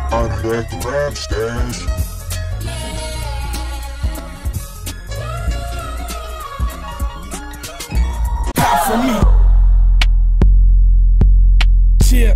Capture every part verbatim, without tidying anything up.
I'm back to rap stash. Pop for me. Chip.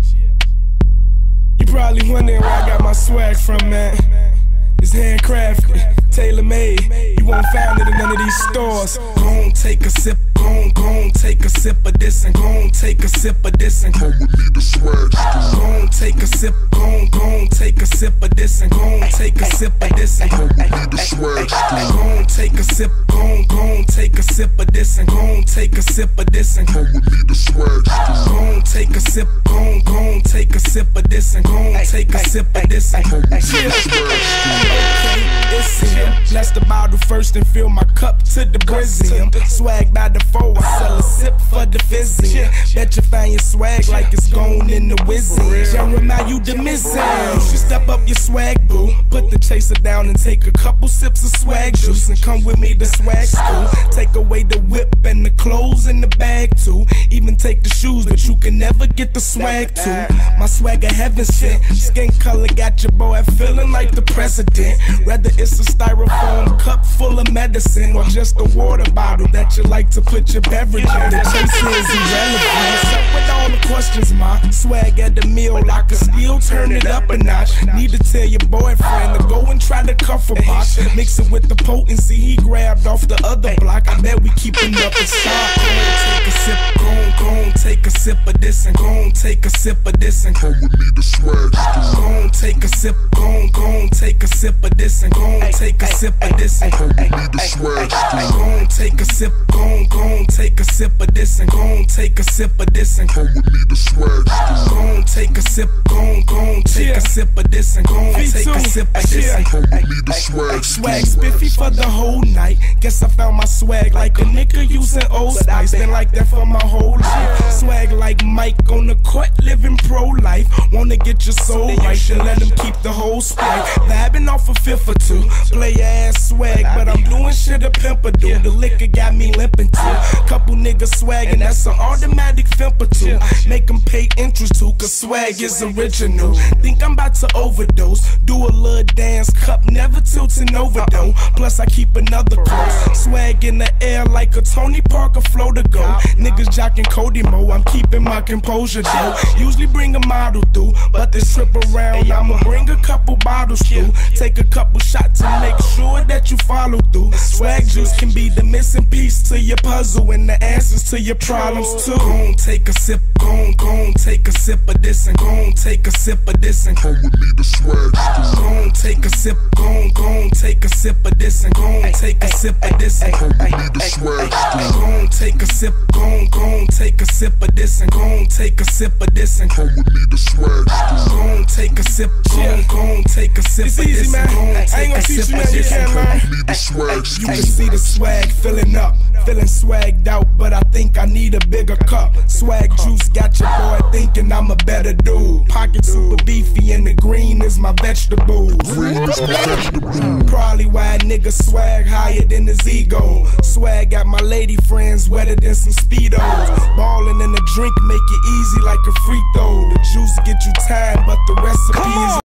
You probably wondering where I got my swag from, man. It's handcrafted, tailor-made. You won't find it in none of these stores. Gon' take a sip, gon' gon' take a sip of this and gon' take a sip of this and come with me to swag store. Gon' take a sip, gon' gon' take a sip of this and gon' take a sip of this and come with me to swag store. Gon' take a sip, gon' gon' take a sip of this and gon' take a sip of this and come with me to swag store. Gon' take a sip, gon' gon' take a sip of this and gon' take a sip of this and come with me to swag store. Okay, it's him. Bless the bottle first and fill my cup to the brim. Swag by the four, I sell a sip for the fizzing. Bet you find your swag like it's gone in the whizzing. Young remind you the missing. You should step up your swag, boo. Put the chaser down and take a couple sips of swag juice and come with me to swag school. Take away the whip and the clothes in the bag too. Even take the shoes, but you can never get the swag too. My swag a heaven sent. Skin color got your boy feeling like the president. Whether it's a styrofoam cup full of medicine or just a water bottle that you like to put your beverage in, the chase is irrelevant. What's up with all the questions, ma? Swag at the meal, I could still turn it up a notch. Need to tell your boyfriend to go and try to cuff a box. Mix it with the potency he grabbed off the other block. I bet we keeping up a stock. Take a sip, gon' gon' take a sip of this and gon' take a sip of this and come with me to swag store. Gon' take a sip, gon' gon' take a sip of this and gon' take a sip of this and come with me to swag store. Gon' take a sip, gon' gon' take a sip of this and gon' take a sip of this and come with me to swag store. Gon' take a sip, gon' gon' take a sip of this and gon' take a sip of this and come with me to swag store. Swag spiffy for the whole night. Guess I found my swag like a nigga using Old Spice. Been like that for my whole life. Swag like Mike on the court, living pro-life. Wanna get your soul right, then let him keep the whole spike. Vibing off a fifth or two. Play your ass swag, but I'm doing shit a pimper do. The liquor got me limping too. Couple niggas swagging, that's an automatic fimper too. Make them pay interest too, cause swag is original. Think I'm about to overdose. Do a little dance, cup never tilting over though. Plus I keep another close. Swag in the air like a Tony Parker flow to go. Niggas jocking Cody Mo, I'm keeping my composure though. Usually bring a model through, but this trip around I'ma bring a couple bottles through. Take a couple shots to make sure that you follow through. Swag juice can be the missing piece to your puzzle and the answers to your problems too. Gon' take a sip, gon' gon' take a sip of this and gon' take a sip of this and come with me to swag store. Gon' take a sip, gon' gon' take a sip of this and gon' take a sip of this and come with me to swag store. Gon' take a sip, gon' gon' take a sip of this and gon' take a sip of this and come with me to swag store. Gon' take a sip, gon' gon' take a sip of this and gon' take a sip of this and come with me to swag store. You can see the swag filling up, feeling swagged out, but I think I need a bigger cup. Swag juice got your boy thinking I'm a better dude. Pocket super beefy and the green is my vegetables. Green is my vegetables. Probably why a nigga swag higher than his ego. Swag got my lady friends wetter than some Speedos. Ballin' in the drink make it easy like a free throw. The juice get you time, but the recipe is